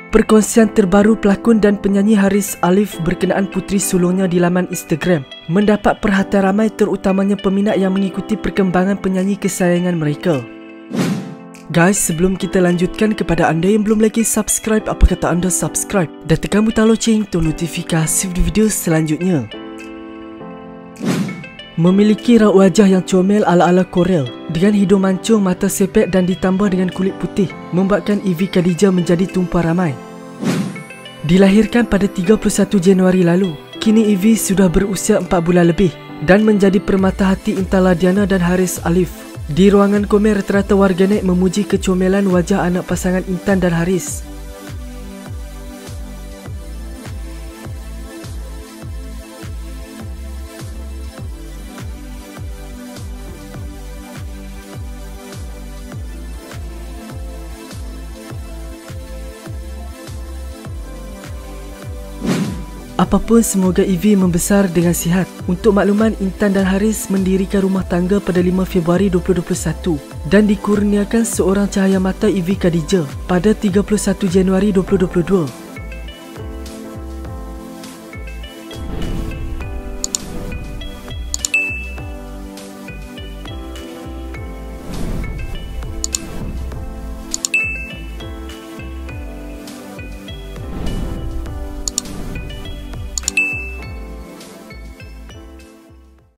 Perkongsian terbaru pelakon dan penyanyi Haris Alif berkenaan puteri sulungnya di laman Instagram mendapat perhatian ramai, terutamanya peminat yang mengikuti perkembangan penyanyi kesayangan mereka. Guys, sebelum kita lanjutkan, kepada anda yang belum lagi subscribe, apa kata anda subscribe dan tekan butang loceng untuk notifikasi video selanjutnya. Memiliki raut wajah yang comel ala-ala Korea dengan hidung mancung, mata sepet dan ditambah dengan kulit putih membuatkan Ivy Khadijah menjadi tumpuan ramai. Dilahirkan pada 31 Januari lalu, kini Ivy sudah berusia 4 bulan lebih dan menjadi permata hati Intan Ladiana dan Haris Alif. Di ruangan komen, rata-rata warganet memuji kecomelan wajah anak pasangan Intan dan Haris. Apapun, semoga Ivy membesar dengan sihat. Untuk makluman, Intan dan Haris mendirikan rumah tangga pada 5 Februari 2021 dan dikurniakan seorang cahaya mata, Ivy Khadijah, pada 31 Januari 2022.